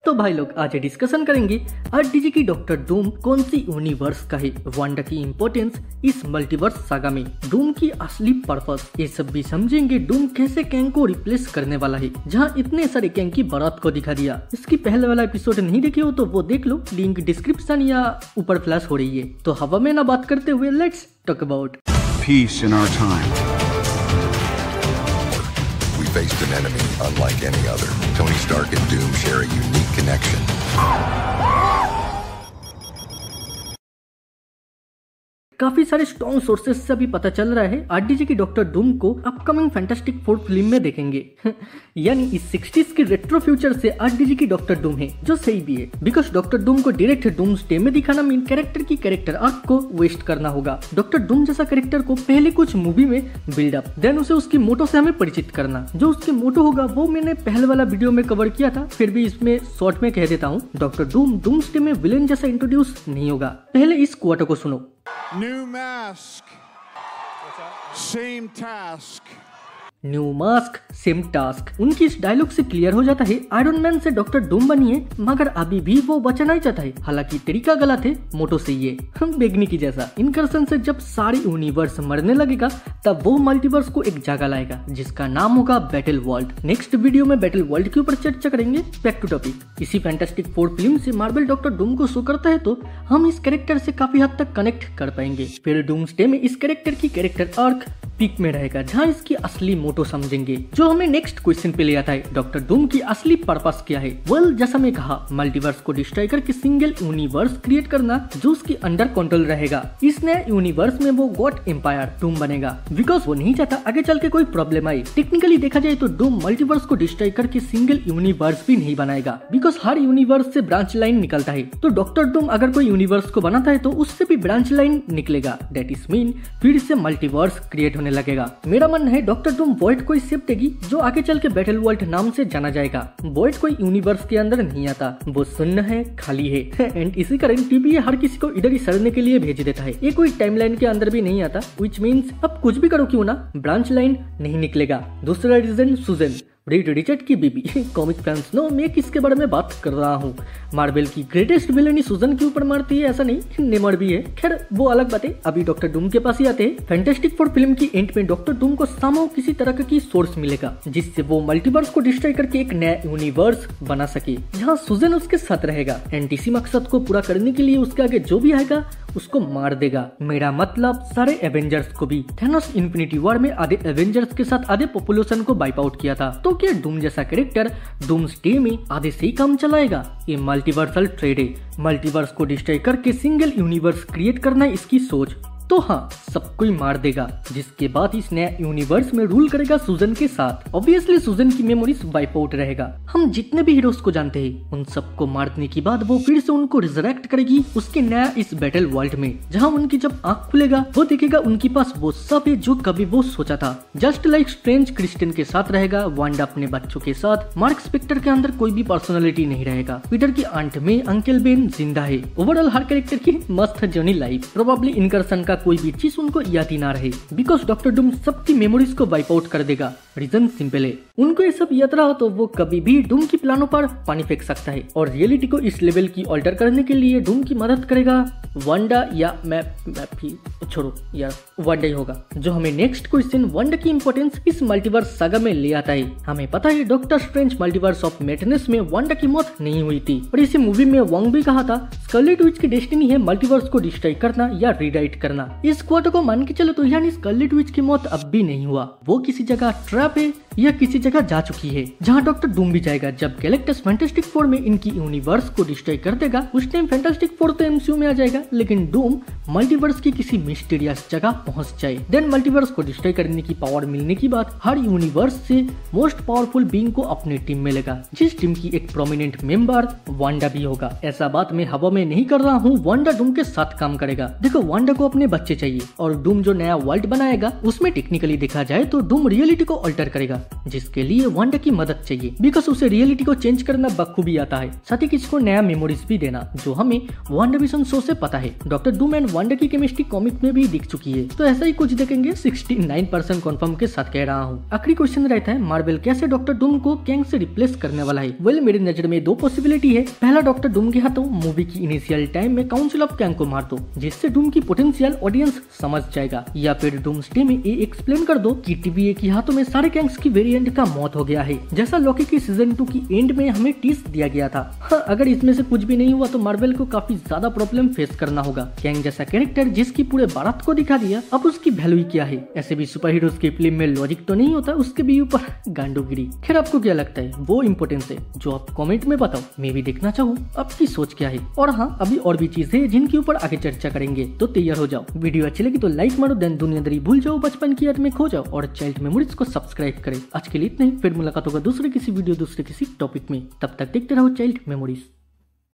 तो भाई लोग आज डिस्कशन करेंगे आरडीजी की डॉक्टर डूम कौन सी यूनिवर्स का है, वांडा की इम्पोर्टेंस इस मल्टीवर्स सागा में, डूम की असली पर्पस, ये सब भी समझेंगे। डूम कैसे कैंग को रिप्लेस करने वाला है, जहां इतने सारे कैंग की बारात को दिखा दिया। इसकी पहले वाला एपिसोड नहीं देखे हो तो वो देख लो, लिंक डिस्क्रिप्शन या ऊपर फ्लैश हो रही है। तो हवा में ना बात करते हुए let's talk about peace in our time. We faced an enemy unlike any other. Tony Stark and Doom share a unique connection. काफी सारे स्ट्रॉन्ग सोर्सेस से अभी पता चल रहा है आरडीजी की डॉक्टर डूम को अपकमिंग फैंटास्टिक फोर फिल्म में देखेंगे। यानी इस 60s की रेट्रो फ्यूचर से आरडीजी की डॉक्टर डूम है, जो सही भी है, बिकॉज डॉक्टर डूम को डायरेक्ट डूम्सडे में दिखाना मीन कैरेक्टर की कैरेक्टर आर्क को वेस्ट करना होगा। डॉक्टर डूम जैसा कैरेक्टर को पहले कुछ मूवी में बिल्डअप, देन उसे उसकी मोटो से हमें परिचित करना। जो उसकी मोटो होगा वो मैंने पहले वाला वीडियो में कवर किया था, फिर भी इसमें शॉर्ट में कह देता हूँ। डॉक्टर डूम डूम्सडे में विलेन जैसा इंट्रोड्यूस नहीं होगा। पहले इस क्वार्टर को सुनो। New mask. Same task. New mask same task, उनकी इस डायलॉग से क्लियर हो जाता है आयरन मैन से डॉक्टर डूम बनी है, मगर अभी भी वो बचना ही चाहता है। हालांकि तरीका गलत है, मोटो सही है। हम बेगनी की जैसा इनकर्सन से जब सारी यूनिवर्स मरने लगेगा तब वो मल्टीवर्स को एक जगह लाएगा जिसका नाम होगा बैटल वर्ल्ड। नेक्स्ट वीडियो में बैटल वर्ल्ड के ऊपर चर्चा करेंगे। बैक टू टॉपिक, इसी फैंटास्टिक फोर फिल्म से मार्वल डॉक्टर डूम को शो करता है तो हम इस कैरेक्टर से काफी हद तक कनेक्ट कर पाएंगे। फिर डूम्सडे में इस कैरेक्टर की कैरेक्टर आर्क पीक में रहेगा, जहां इसकी असली मोटो समझेंगे। जो हमें नेक्स्ट क्वेश्चन पे ले आता है, डॉक्टर डूम की असली पर्पस क्या है? वेल, जैसा मैं कहा, मल्टीवर्स को डिस्ट्रॉय करके सिंगल यूनिवर्स क्रिएट करना जो उसकी अंडर कंट्रोल रहेगा। इस नए यूनिवर्स में वो गॉड एम्पायर डूम बनेगा, बिकॉज वो नहीं चाहता आगे चल के कोई प्रॉब्लम आए। टेक्निकली देखा जाए तो डूम मल्टीवर्स को डिस्ट्रॉय करके सिंगल यूनिवर्स भी नहीं बनाएगा, बिकॉज हर यूनिवर्स से ब्रांच लाइन निकलता है। तो डॉक्टर डूम अगर कोई यूनिवर्स को बनाता है तो उससे भी ब्रांच लाइन निकलेगा, दैट इज मीन फिर से मल्टीवर्स क्रिएट होने लगेगा। मेरा मन है डॉक्टर डूम वॉइड को शिप देगी जो आगे चल के बैटल वर्ल्ड नाम से जाना जाएगा। वॉइड कोई यूनिवर्स के अंदर नहीं आता, वो शून्य है, खाली है, एंड इसी कारण टीवी हर किसी को इधर ही सड़ने के लिए भेज देता है। ये कोई टाइमलाइन के अंदर भी नहीं आता, व्हिच मींस अब कुछ भी करो क्यों ना, ब्रांच लाइन नहीं निकलेगा। दूसरा रीजन, सुजन रेड रिचर्ड की बीबी। कॉमिक फैंस नो, मैं किसके बारे में बात कर रहा हूँ। मार्वल की ग्रेटेस्ट विलेन सुजन के ऊपर मारती है ऐसा नहीं, नेमर भी है। खैर वो अलग बात है, अभी डॉक्टर डूम के पास ही आते हैं। फैंटास्टिक फोर फिल्म की एंड में डॉक्टर डूम को सामो किसी तरह की सोर्स मिलेगा जिससे वो मल्टीवर्स को डिस्ट्रॉय करके एक नया यूनिवर्स बना सके, जहाँ सुजन उसके साथ रहेगा। एंड इसी मकसद को पूरा करने के लिए उसके आगे जो भी आएगा उसको मार देगा। मेरा मतलब सारे एवेंजर्स को भी। थैनोस इन्फिनिटी वॉर में आधे एवेंजर्स के साथ आधे पॉपुलेशन को वाइप आउट किया था, तो क्या डूम जैसा कैरेक्टर डूम्सडे में आधे से ही काम चलाएगा? ये मल्टीवर्सल ट्रेड है, मल्टीवर्स को डिस्ट्रॉय करके सिंगल यूनिवर्स क्रिएट करना है इसकी सोच। तो हाँ, सबको ही मार देगा, जिसके बाद इस नया यूनिवर्स में रूल करेगा सुजन के साथ। ऑब्वियसली सुजन की मेमोरीज वाइप आउट रहेगा। हम जितने भी हीरोज को जानते हैं उन सबको मारने के बाद वो फिर से उनको रिजरेक्ट करेगी उसके नया इस बैटल वर्ल्ड में, जहाँ उनकी जब आंख खुलेगा वो देखेगा उनके पास वो सब है जो कभी वो सोचा था। जस्ट लाइक स्ट्रेंज क्रिस्टियन के साथ रहेगा, वांडा अपने बच्चों के साथ, मार्क स्पेक्टर के अंदर कोई भी पर्सनालिटी नहीं रहेगा, पीटर की आंट में अंकल बेन जिंदा है। ओवरऑल हर कैरेक्टर की मस्त जर्नी लाइफ। प्रोबेबली इनकर्सन का कोई भी चीज उनको याद ही ना रहे, बिकॉज डॉक्टर डूम सबकी मेमोरीज को वाइप आउट कर देगा। रीजन सिंपल है, उनको ये सब याद रहा तो वो कभी भी डूम की प्लानों पर पानी फेंक सकता है, और रियलिटी को इस लेवल की ऑल्टर करने के लिए डूम की मदद करेगा वांडा, या मैं भी छोड़ो यार, वांडा ही होगा। जो हमें नेक्स्ट क्वेश्चन वांडा की इंपॉर्टेंस इस मल्टीवर्स सागा में ले आता है। हमें पता है Doctor Strange multiverse of madness में वांडा की मौत नहीं हुई थी, और इसी मूवी में वॉन्ग भी कहा था स्कारलेट विच की डेस्टिनी है मल्टीवर्स को डिस्ट्रॉय करना या रीराइट करना। इस क्वार्टर को मान के चलो तो यानी स्कारलेट विच की मौत अब भी नहीं हुआ, वो किसी जगह ट्रैप है या किसी जगह जा चुकी है, जहाँ डॉक्टर डूम भी जाएगा। जब गैलेक्टस फैंटास्टिक फोर में इनकी यूनिवर्स को डिस्ट्रॉय कर देगा उस टाइम फैंटास्टिक फोर तो एमसीयू में आ जाएगा, लेकिन डूम मल्टीवर्स की किसी मिस्टीरियस जगह पहुंच जाए। देन मल्टीवर्स को डिस्ट्रॉय करने की पावर मिलने के बाद हर यूनिवर्स से मोस्ट पावरफुल बीइंग को अपनी टीम में लेगा, जिस टीम की एक प्रोमिनेंट मेंबर वांडा भी होगा। ऐसा बात मैं हवा में नहीं कर रहा हूँ, वांडा डूम के साथ काम करेगा। देखो वांडा को अपने बच्चे चाहिए और डूम जो नया वर्ल्ड बनाएगा उसमें टेक्निकली देखा जाए तो डूम रियलिटी को अल्टर करेगा, जिसके लिए वांडा की मदद चाहिए बिकॉज उसे रियलिटी को चेंज करना बखूबी आता है, साथ ही किसी को नया मेमोरीज भी देना, जो हमें वांडाविजन शो से पता है। डॉक्टर डूम एंड वांडा की केमिस्ट्री कॉमिक में भी दिख चुकी है, तो ऐसा ही कुछ देखेंगे 69% कंफर्म के साथ कह रहा हूँ। आखिरी क्वेश्चन रहता है मार्वल कैसे डॉक्टर डूम को कैंग से रिप्लेस करने वाला है। वेल मेरी नजर में दो पॉसिबिलिटी है। पहला, डॉक्टर डूम के हाथों मूवी की इनिशियल टाइम में काउंसिल ऑफ कैंग को मार दो, जिससे डूम की पोटेंशियल ऑडियंस समझ जाएगा, या फिर डूम्सडे में ये एक्सप्लेन कर दो कि TVA के हाथों में सारे कैंग्स की वेरिएंट का मौत हो गया है, जैसा लॉकी की सीजन 2 की एंड में हमें टीज दिया गया था। हाँ, अगर इसमें से कुछ भी नहीं हुआ तो मार्वल को काफी ज्यादा प्रॉब्लम फेस करना होगा। कैंग जैसा कैरेक्टर जिसकी पूरे भारत को दिखा दिया, अब उसकी वैल्यू क्या है। ऐसे भी सुपर हीरोज की फिल्म में लॉजिक तो नहीं होता, उसके भी ऊपर गांडूगिरी। खैर आपको क्या लगता है वो इम्पोर्टेंस है जो आप कमेंट में बताओ, मैं भी देखना चाहूँ आपकी सोच क्या है। और हाँ, अभी और भी चीजें जिनके ऊपर आगे चर्चा करेंगे, तो तैयार हो जाओ। वीडियो अच्छी लगी तो लाइक मारो, देन दुनियादारी भूल जाओ, बचपन की याद में खो जाओ और चाइल्ड मेमोरीज को सब्सक्राइब करें। आज के लिए इतना ही, फिर मुलाकात होगा दूसरे किसी वीडियो दूसरे किसी टॉपिक में। तब तक देखते रहो चाइल्ड मेमोरीज।